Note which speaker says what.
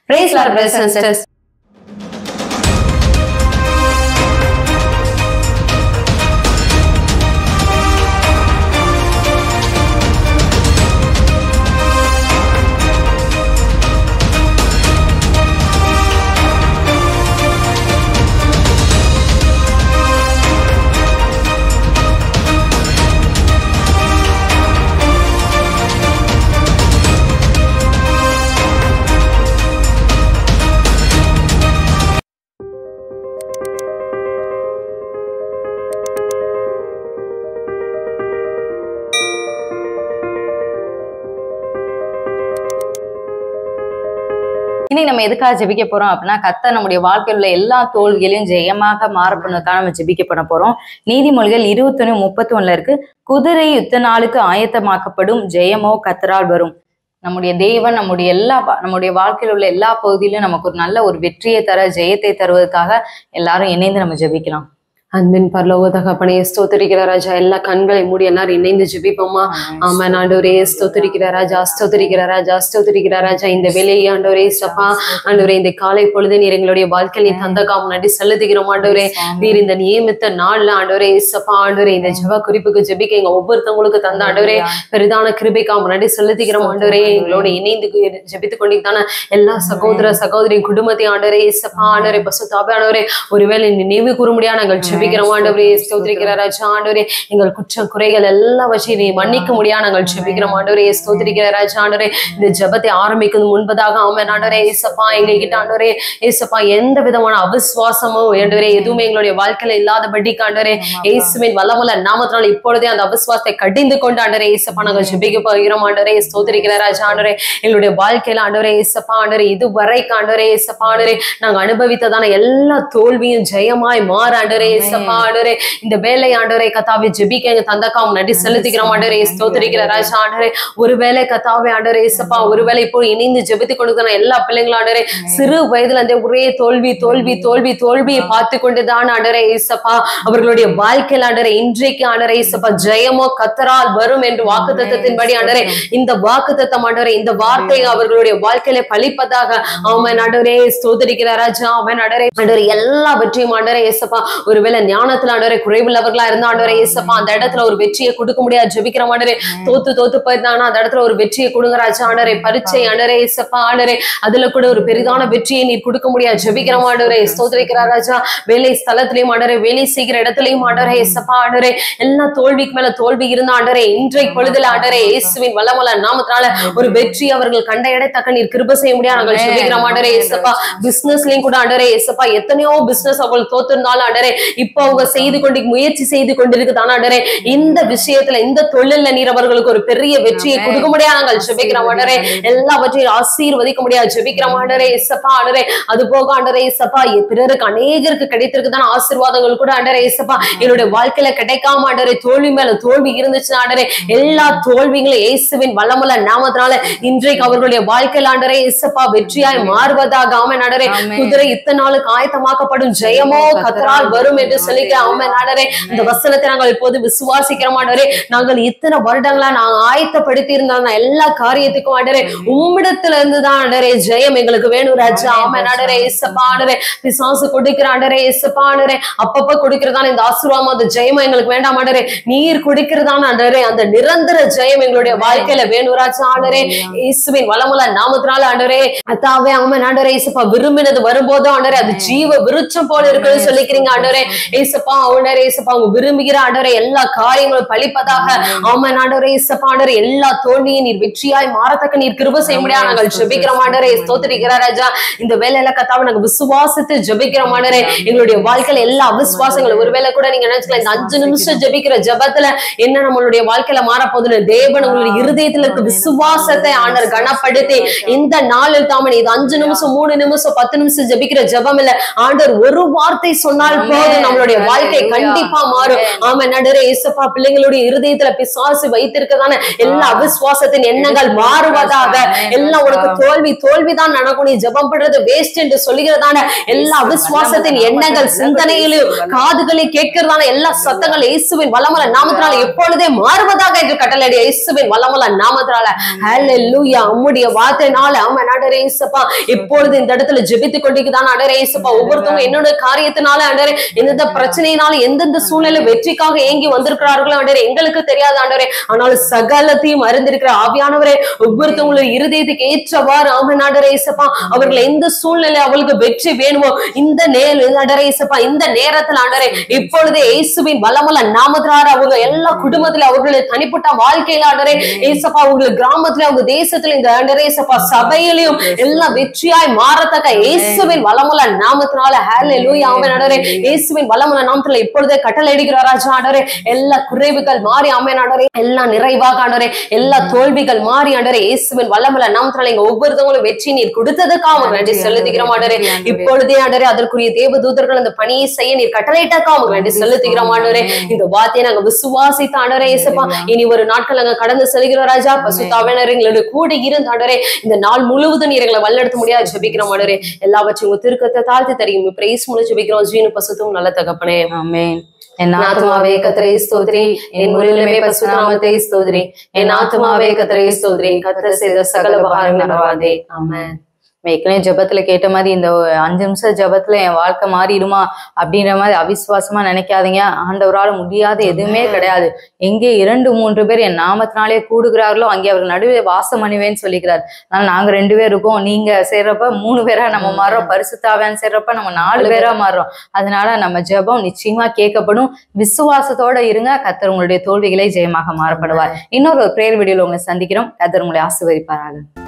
Speaker 1: Praise Lord, brothers and sisters. இன்னைக்கு நம்ம எதுக்காக ஜெபிக்க போறோம் அப்படின்னா, கர்த்தர் நம்முடைய வாழ்க்கையில் உள்ள எல்லா தோல்விகளையும் ஜெயமாக மாறப்பண்ணதுக்காக நம்ம ஜெபிக்க பண்ண போறோம். நீதிமொழிகள் 21:31 இருக்கு, குதிரை யுத்த நாளுக்கு ஆயத்தமாக்கப்படும், ஜெயமோ கர்த்தரால் வரும். நம்முடைய தேவன் நம்முடைய வாழ்க்கையில் உள்ள எல்லா பகுதியிலும் நமக்கு ஒரு நல்ல ஒரு வெற்றியை தர, ஜெயத்தை தருவதற்காக எல்லாரும் இணைந்து நம்ம ஜெபிக்கலாம்.
Speaker 2: அன்பின் பரலோக தகப்பனே, ஸ்தோத்திரிக்கிற ராஜா. எல்லா கண்களை மூடி எல்லாரும் இணைந்து ஜெபிப்போமா? ஆமென் ஆண்டவரே, ஸ்தோத்திரிக்கிற ராஜா, ஸ்தோத்திரிக்கிற ராஜா, ஸ்தோத்திரிக்கிற ராஜா. இந்த வேலையை ஆண்டவரே சப்பா, ஆண்டவரே இந்த காலை பொழுது நீர் எங்களுடைய வாழ்க்கையை தந்தக்காம நன்றி செலுத்துகிறோம் ஆண்டவரே. நீர் இந்த நியமித்த நாள்ல ஆண்டவரே சப்பா, ஆண்டவரே இந்த ஜெப குறிப்புக்கு ஜெபிக்க எங்க ஒவ்வொருத்தவங்களுக்கு தந்த ஆண்டவரே பெரிதான கிருபைக்காம நன்றி செலுத்துகிறோம் ஆண்டவரே. எங்களோட இணைந்து ஜெபித்துக் கொண்டிருக்கான எல்லா சகோதர சகோதரி குடும்பத்தையும் ஆண்டவரே சப்பா, ஆண்டவரே பசுத்தாபே ஆண்டவரே ஒருவேளை நினைவு கூற முடியாது நாங்கள் ஜெபிக்கிறோம் ஆண்டவரே. ஸ்தோத்திரிக்கிற ராஜா ஆண்டவரே, எங்கள் குற்றம் குறைகள் எல்லாவற்றையும் நீ மன்னிக்க முடியாது நாங்கள் ஜெபிக்கிறோம் ஆண்டவரே. ஸ்தோத்திரிக்கிற ராஜா ஆண்டவரே, இந்த ஜெபத்தை ஆரம்பிக்கும் முன்பதாக ஆமென் ஆண்டவரே ஏசப்பா, எங்ககிட்ட ஆண்டவரே ஏசப்பா எந்த விதமான அவிசுவாசமும் ஆண்டவரே எதுவுமே எங்களுடைய வாழ்க்கையில இல்லாதபடிக்கு ஆண்டவரே இயேசுவின் வல்லமுள்ள நாமத்தினால் இப்பொழுதே அந்த அவிசுவாசத்தை கடிந்து கொண்டு ஆண்டவரே ஏசப்பா நாங்கள் ஜெபிக்க போகிறோம் ஆண்டவரே. ஸ்தோத்திரிக்கிற ராஜா ஆண்டவரே, எங்களுடைய வாழ்க்கையில ஆண்டவரே ஏசப்பா ஆண்டவரே இதுவரைக்கும் ஆண்டவரே ஏசப்பா ஆண்டவரே நாங்கள் அனுபவித்ததான எல்லா தோல்வியும் ஜெயமாய் மாற ஆண்டவரே ஏசப்பா ஆண்டவரே இந்த வேலை ஆண்டவரே கத்தாவை ஜெபிக்க எங்க தந்தக்காம நன்றி செலுத்திக்கிறோம் ஆண்டவரே. ஸ்தோத்திரிக்கிற ராஜா ஆண்டவரே, ஒருவேளை கத்தாவை ஆண்டவரே ஏசப்பா ஒருவேளை இப்போ இணைந்து ஜெபித்துக் கொண்டிருக்கிற எல்லா பிள்ளைங்களும் ஆண்டவரே சிறு வயதுல இருந்தே ஒரே தோல்வி தோல்வி தோல்வி தோல்வியை பார்த்து கொண்டுதான் ஆண்டவரே ஏசப்பா அவர்களுடைய வாழ்க்கையில் ஆண்டவரே இன்றைக்கு ஆண்டவரே ஏசப்பா ஜெயமோ கர்த்தரால் வரும் என்று வாக்குத்தத்தத்தின்படி ஆண்டவரே இந்த வாக்குத்தத்தம் ஆண்டவரே இந்த வார்த்தை அவர்களுடைய வாழ்க்கையில பலிப்பதாக ஆமென் ஆண்டவரே. ஸ்தோத்திரிக்கிற ராஜா ஆமென் ஆண்டவரே. ஆண்டவரே எல்லாவற்றையும் ஆண்டவரே ஏசப்பா ஒருவேளை ஞானத்துல ஆண்டவரே குறைவுள்ளவர்களா இருந்தா ஆண்டவரே ஏசப்பா அந்த இடத்துல ஒரு வெற்றியை கொடுக்க முடியாது ஜெபிக்கிற ஆண்டவரே. தோத்து போயிருந்தாங்கன்னா அந்த இடத்துல ஒரு வெற்றியை கொடுங்க ராஜா ஆண்டவரே. பரீட்சை ஆண்டவரே ஏசப்பா ஆண்டவரே அதுல கூட ஒரு பெரிதான வெற்றியை நீ கொடுக்க முடியாது ஜெபிக்கிற ஆண்டவரே. ஸ்தோத்திரிக்கிற ராஜா, வேலை ஸ்தலத்திலையும் ஆண்டவரே வேலை செய்கிற இடத்துலயும் ஆண்டவரே ஏசப்பா ஆண்டவரே எல்லா தோல்விக்கு மேல தோல்வி இருந்தா ஆண்டவரே இன்றைக்கு பொழுதுல ஆண்டவரே இயேசுவின் வல்லமுள்ள நாமத்தினால ஒரு வெற்றி அவர்கள் கண்ட இடத்தக்க நீர் கிருபை செய்ய முடியாது நாங்கள் ஜெபிக்கிற ஆண்டவரே ஏசப்பா. பிசினஸ்லயும் கூட ஆண்டவரே ஏசப்பா எத்தனையோ பிசினஸ் அவர்கள் தோத்திருந்தாலும் ஆண்டவரே இப்ப அவங்க முயற்சி செய்து கொண்டிருக்குதான ஆண்டவரே இந்த விஷயத்துல இந்த தொழில்ல நீர் அவர்களுக்கு ஒரு பெரிய வெற்றியை கொடுக்க முடியாது நாங்கள் ஜெபிக்கிற ஆண்டவரே. எல்லாவற்றையும் ஆசீர்வதிக்க முடியாது ஜெபிக்கிற ஆண்டவரே ஏசப்பா ஆண்டவரே. அது போக ஆண்டவரே ஏசப்பா பிறருக்கு அநேகருக்கு கிடைத்திருக்குதான ஆசீர்வாதங்கள் கூட ஆண்டவரே ஏசப்பா என்னுடைய வாழ்க்கையில கிடைக்காம ஆண்டவரே தோல்வி மேல தோல்வி இருந்துச்சுன்னா ஆண்டவரே எல்லா தோல்விகளும் இயேசுவின் வல்லமுள்ள நாமத்தினால இன்றைக்கு அவர்களுடைய வாழ்க்கையில ஆண்டவரே ஏசப்பா வெற்றியாய் மாறுவதாக ஆமென் ஆண்டவரே. குதிரை இத்தனை நாளுக்கு ஆயத்தமாக்கப்படும், ஜெயமோ கர்த்தரால் வரும் என்று சொல்லிக்கிறேன் ஆமென் ஆண்டவரே. இந்த வசனத்தை நாங்கள் இப்போது விசுவாசிக்கிறோம் ஆண்டவரே. நாங்கள் இத்தனை வருடங்களா நாங்கள் ஆயத்தப்படுத்தி இருந்தாங்க எல்லா காரியத்துக்கும் ஆண்டவரே உம்மிடத்துல இருந்துதான் ஆண்டவரே ஜெயம் எங்களுக்கு வேணும் ராஜா ஆமென் ஆண்டவரே ஏசப்பா ஆண்டவரே. பிசாசு கொடுக்கிற ஆண்டவரே ஏசப்பா ஆண்டவரே அப்பப்ப கொடுக்கிறதான இந்த ஆசீர்வாதம் அந்த ஜெயம் எங்களுக்கு வேண்டாம் ஆண்டவரே. நீர் கொடுக்கிறதான ஆண்டவரே அந்த நிரந்தர ஜெயம் எங்களுடைய வாழ்க்கையில வேணும் ராஜா ஆண்டவரே. இயேசுவின் வல்லமுள்ள நாமத்தினால ஆண்டவரே அத்தாவே ஆமென் ஆண்டவரே ஏசப்பா விரும்பினது வரும்போது ஆண்டவரே அது ஜீவ விருட்சம் போல இருக்குன்னு சொல்லிக்கிறீங்க ஆண்டவரே ஏசப்பா ஆண்டவரே ஏசப்பா அவங்க விரும்புகிற ஆண்டவரே எல்லா காரியங்களும் பலிப்பதாக ஆமென் ஆண்டவரே ஏசப்பா ஆண்டவரே எல்லா தோல்வியை நீர் வெற்றியாய் மாறத்தக்க நீர் கிருபை செய்ய முடியாது நாங்கள் ஜெபிக்கிறோம் ஆண்டவரே. ஸ்தோத்திரிக்கிற ராஜா, இந்த வேலையில கத்தாவை நாங்கள் விசுவாசித்து ஜெபிக்கிறோம் ஆண்டவரே. எங்களுடைய வாழ்க்கையில எல்லா அவிசுவாசங்களும் ஒருவேளை கூட நீங்க நினைச்சுக்கலாம் இந்த 5 நிமிஷம் ஜெபிக்கிற ஜெபத்துல என்ன நம்மளுடைய வாழ்க்கையில மாறப்போகுதுன்னு தேவன் உங்களுடைய இருதயத்துல இருக்க விசுவாசத்தை ஆண்டவர் கனப்படுத்தி இந்த நாளில் தாமன் இது 5 நிமிஷம் 3 நிமிஷம் 10 நிமிஷம் ஜெபிக்கிற ஜெபம் இல்ல ஆண்டவர் ஒரு வார்த்தை சொன்னால் போதும் நம்மளுடைய வாழ்க்கை கண்டிப்பா மாறும். ஆமா நடுரே இயேசுப்பா, பிள்ளைங்களுடைய இருதயத்துல பிசாசு வைத்திருக்கதான எல்லா அவிசுவாசத்தின் எண்ணங்கள் மாறுவதாக. எல்லாம் உனக்கு தோல்விதான் நடக்கும், நீ ஜெபம் பண்றது வேஸ்ட் என்று சொல்லுகிறதான எல்லா அவிசுவாசத்தின் எண்ணங்கள் சிந்தனையிலும் காதுகளில் கேட்கிறதான எல்லா சத்தங்கள் இயேசுவின் வல்லமையுள்ள நாமத்தினால எப்பொழுதே மாறுவதாக என்று கட்டளையிட இயேசுவின் வல்லமையுள்ள நாமத்தினால. ஹல்லேலூயா. உம்முடைய வார்த்தையினால ஆமா ஆண்டவரே இயேசுப்பா இப்பொழுது இந்த இடத்துல ஜெபித்துக் கொண்டிருக்கிறான் ஆண்டவரே இயேசுப்பா. ஒவ்வொருத்தவங்க என்னோட காரியத்தினால ஆண்டவரே எந்த பிரச்சனையினால எந்தெந்த சூழ்நிலை வெற்றிக்காக ஏங்கி வந்திருக்கிறார்களோ ஆண்டவரே எங்களுக்கு தெரியாது ஆண்டவரே, ஆனாலும் சகலத்தையும் அறிந்திருக்கிற ஆவியானவரே ஒவ்வொருத்தவங்களுடைய இருதயத்துக்கு ஏற்றவாறு ஆமா ஆண்டவரே இயேசுப்பா அவர்கள் எந்த சூழ்நிலை அவளுக்கு வெற்றி வேணுமோ இந்த இந்த நேரத்தில் ஆண்டவரே இப்பொழுதே இயேசுவின் வல்லமையுள்ள நாமத்தினால அவங்க எல்லா குடும்பத்தில அவர்களுடைய தனிப்பட்ட வாழ்க்கையில ஆண்டவரே இயேசுப்பா அவங்க கிராமத்துல அவங்க தேசத்துல இந்த ஆண்டவரே இயேசுப்பா சபையிலும் எல்லாம் வெற்றியாய் மாறத்தக்க இயேசுவின் வல்லமையுள்ள நாமத்தினால ஹல்லேலூயா. ஆமென் ஆண்டவரே இயேசுவின் வல்லமையுள்ள நாமத்தினால இப்பொழுதே கட்டளையிடுகிறார் ராஜா ஆண்டவரே. எல்லா குறைவுகள் மாறி ஆமென் ஆண்டவரே எல்லா நிறைவாக ஆண்டவரே எல்லா தோல்விகள் மாறி ஆண்டவரே இயேசுவின் வல்லமையுள்ள நாமத்தினால எங்க ஒவ்வொருத்தவங்களும் வெற்றி நீர் கொடுத்ததுக்காக நன்றி செலுத்துகிறோம் ஆண்டவரே. இப்பொழுதே ஆண்டவரே அதற்குரிய தேவதூதர்கள் அந்த பணியை செய்ய நீர் கட்டளையிட்டக்காக நன்றி செலுத்துகிறோம் ஆண்டவரே. இந்த வார்த்தையை நாங்க விசுவாசித்த ஆண்டவரே இயேசுப்பா இனி ஒரு நாட்கள் நாங்க கடந்து செல்கிறோம் ராஜா. பசுத்தாவினர் எங்களோட கூட இருந்து ஆண்டவரே இந்த நாள் முழுவதும் நீர் எங்களை வழிநடத்த முடியாது ஜெபிக்கிறோம் ஆண்டவரே. எல்லாவற்றையும் உங்க திருக்கத்தை தாழ்த்தி தருகிறோம். பிரைஸ் மூலம் ஜெபிக்கிறோம் ஜீவனும் பசுத்தும் நல்ல தகப்பனே.
Speaker 1: ஆமென்.
Speaker 2: என் ஆத்துமாவே கர்த்தரை ஸ்தோத்திரி, என் முழுமே பரிசுத்த நாமத்தை ஸ்தோத்திரி. என் ஆத்துமாவே கர்த்தரை ஸ்தோத்திரி, கர்த்தர் செய்த சகல உபகாரங்களை மறவாதே. ஆமென்.
Speaker 1: ஏற்கனவே ஜெபத்துல கேட்ட மாதிரி இந்த 5 நிமிஷம் ஜெபத்துல என் வாழ்க்கை மாறிடுமா அப்படின்ற மாதிரி அவிசுவாசமா நினைக்காதீங்க. ஆண்டவரால் முடியாது எதுவுமே கிடையாது. எங்கே 2-3 பேர் என் நாமத்தினாலே கூடுகிறார்களோ அங்கே அவர் நடுவே வாசம் பண்ணுவேன்னு சொல்லிக்கிறார். அதனால நாங்க 2 பேர் இருக்கோம். நீங்க சேர்றப்ப 3 பேரா நம்ம மாறுறோம். பரிசுத்தாவியான் சேர்றப்ப நம்ம 4 பேரா மாறுறோம். அதனால நம்ம ஜெபம் நிச்சயமா கேட்கப்படும். விசுவாசத்தோட இருங்க. கர்த்தர் உங்களுடைய தோல்விகளை ஜெயமாக மாறப்படுவார். இன்னொரு பிரேயர் வீடியோல உங்களை சந்திக்கிறோம். கர்த்தர் உங்களை ஆசீர்வதிப்பாராக.